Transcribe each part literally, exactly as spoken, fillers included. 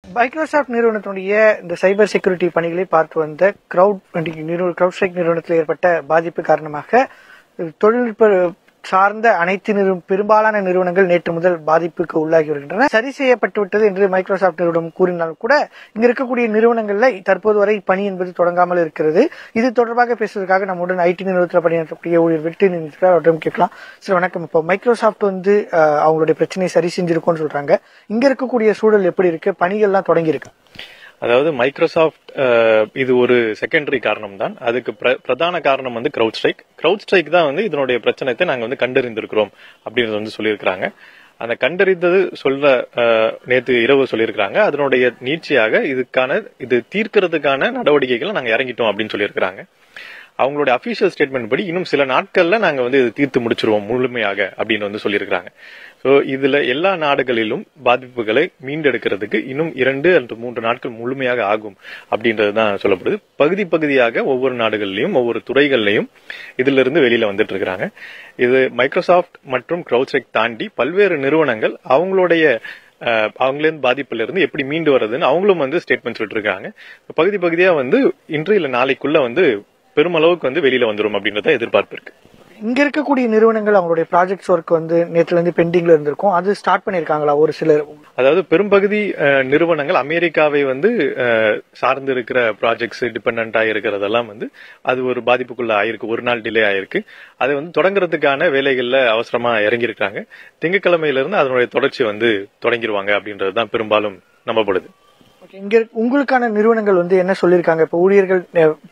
Microsoft நிறுவனத்தினுடைய இந்த cyber security பணிகளை பார்த்து வந்த கிரவுட் கிரவுட் ஸ்ட்ரைக் நிறுவனத்தில் ஏற்பட்ட பாதிப்பு காரணமாக தொழில்நுட்ப சார்ந்த அனைத்து பெரும்பாலான நிறுவனங்கள் நேற்று முதல் பாதிப்புக்கு உள்ளாகி வருகின்றன. சரி செய்யப்பட்டு விட்டது என்று மைக்ரோசாஃப்ட் நிறுவனம் கூறினாலும் கூட இங்க இருக்கக்கூடிய நிறுவனங்கள்ல தற்போது வரை பணி என்பது தொடங்காமல் இருக்கிறது. இது தொடர்பாக பேசுவதற்காக நம்முடன் ஐடி நிறுவனத்தில் பணியாற்றக்கூடிய ஊழியர் வெற்றி நிறுவனத்தில் அவரிடம் கேட்கலாம். சார் வணக்கம். இப்போ மைக்ரோசாஃப்ட் வந்து அவங்களுடைய பிரச்சனையை சரி செஞ்சிருக்கோம்னு சொல்றாங்க. இங்க இருக்கக்கூடிய சூழல் எப்படி இருக்கு? பணிகள்லாம் தொடங்கி இருக்கு. அதாவது மைக்ரோசாஃப்ட் இது ஒரு செகண்டரி காரணம் தான். அதுக்கு பிரதான காரணம் வந்து கிரவுட் ஸ்ட்ரைக். கிரவுட் ஸ்ட்ரைக் தான் வந்து இதனுடைய பிரச்சனைத்தை நாங்க வந்து கண்டறிந்திருக்கிறோம் அப்படின்றது வந்து சொல்லியிருக்கிறாங்க. அந்த கண்டறிந்தது சொல்ல நேற்று இரவு சொல்லியிருக்கிறாங்க. அதனுடைய நீட்சியாக இதுக்கான இது தீர்க்கிறதுக்கான நடவடிக்கைகளை நாங்க இறங்கிட்டோம் அப்படின்னு சொல்லியிருக்கிறாங்க. அவங்களுடைய அபிஷியல் ஸ்டேட்மெண்ட் படி இன்னும் சில நாட்கள்ல நாங்க வந்து இது தீர்த்து முடிச்சிருவோம் முழுமையாக அப்படின்னு வந்து சொல்லியிருக்கிறாங்க. ஸோ இதுல எல்லா நாடுகளிலும் பாதிப்புகளை மீண்டெடுக்கிறதுக்கு இன்னும் இரண்டு அல்லது மூன்று நாட்கள் முழுமையாக ஆகும் அப்படின்றது தான் சொல்லப்படுது. பகுதி பகுதியாக ஒவ்வொரு நாடுகள்லயும் ஒவ்வொரு துறைகள்லையும் இதுல இருந்து வெளியில வந்துட்டு இருக்கிறாங்க. இது மைக்ரோசாஃப்ட் மற்றும் கிரவுட் ஸ்ட்ரைக் தாண்டி பல்வேறு நிறுவனங்கள் அவங்களுடைய அவங்களிருந்து பாதிப்புல இருந்து எப்படி மீண்டு வர்றதுன்னு அவங்களும் வந்து ஸ்டேட்மெண்ட் சொல்லிட்டு இருக்காங்க. பகுதி பகுதியா வந்து இன்று இல்ல நாளைக்குள்ள வந்து பெருமளவுக்கு வந்து வெளியில வந்துடும் அப்படின்றத எதிர்பார்ப்பு இருக்கு. இங்க இருக்கக்கூடிய நிறுவனங்கள் அவங்களுடைய ப்ராஜெக்ட்ஸ் ஒர்க் வந்து நேற்றுல இருந்து பெண்டிங்ல இருந்திருக்கும். அது ஸ்டார்ட் பண்ணிருக்காங்களா ஒரு சிலர்? அதாவது பெரும்பகுதி நிறுவனங்கள் அமெரிக்காவை வந்து சார்ந்து இருக்கிற ப்ராஜெக்ட்ஸ் டிபெண்டா இருக்கிறதெல்லாம் வந்து அது ஒரு பாதிப்புக்குள்ள ஆயிருக்கு. ஒரு நாள் டிலே ஆயிருக்கு. அதை வந்து தொடங்குறதுக்கான வேலைகள்ல அவசரமா இறங்கி இருக்காங்க. திங்கட்கிழமையில இருந்து அதனுடைய தொடர்ச்சி வந்து தொடங்கிடுவாங்க அப்படின்றதுதான் பெரும்பாலும் நம்பப்படுது. இங்க உங்களுக்கான நிறுவனங்கள் வந்து என்ன சொல்லிருக்காங்க? இப்ப ஊழியர்கள்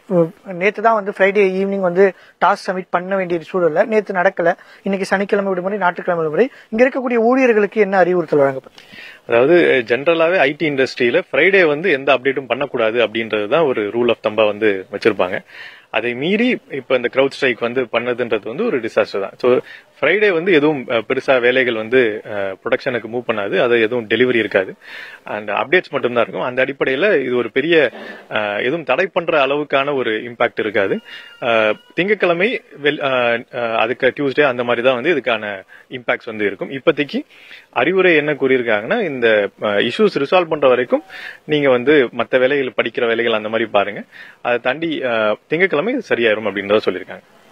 நேத்து தான் வந்து ஃப்ரைடே ஈவினிங் வந்து டாஸ்க் சப்மிட் பண்ண வேண்டிய சூழல்ல நேத்து நடக்கல. இன்னைக்கு சனிக்கிழமை விடுமுறை, ஞாயிற்றுக்கிழமை விடுமுறை. இங்க இருக்கக்கூடிய ஊழியர்களுக்கு என்ன அறிவுறுத்தல் வழங்கப்படும்? அதாவது ஜென்ரலாவே ஐடி இண்டஸ்ட்ரியில ஃப்ரைடே வந்து எந்த அப்டேட்டும் பண்ணக்கூடாது அப்படின்றதுதான் ஒரு ரூல் ஆஃப் தம்பா வந்து வச்சிருப்பாங்க. அதை மீறி இப்ப இந்த கிரவுட் ஸ்ட்ரைக் வந்து பண்ணதுன்றது வந்து ஒரு டிசாஸ்டர் தான். ஸோ ஃப்ரைடே வந்து எதுவும் பெருசா வேலைகள் வந்து ப்ரொடக்ஷனுக்கு மூவ் பண்ணாது. அது எதுவும் டெலிவரி இருக்காது. அண்ட் அப்டேட்ஸ் மட்டும்தான் இருக்கும். அந்த அடிப்படையில் இது ஒரு பெரிய எதுவும் தடை பண்ற அளவுக்கான ஒரு இம்பாக்ட் இருக்காது. திங்கட்கிழமை அதுக்கு டியூஸ்டே அந்த மாதிரி தான் வந்து இதுக்கான இம்பாக்ட்ஸ் வந்து இருக்கும். இப்போதைக்கு அறிவுரை என்ன கூறியிருக்காங்கன்னா, இந்த இஷ்யூஸ் ரிசால்வ் பண்ற வரைக்கும் நீங்க வந்து மற்ற வேலைகள் படிக்கிற வேலைகள் அந்த மாதிரி பாருங்க. அதை தாண்டி திங்கட்கிழமை சரியாயிரும் அப்படின்றத சொல்லியிருக்காங்க.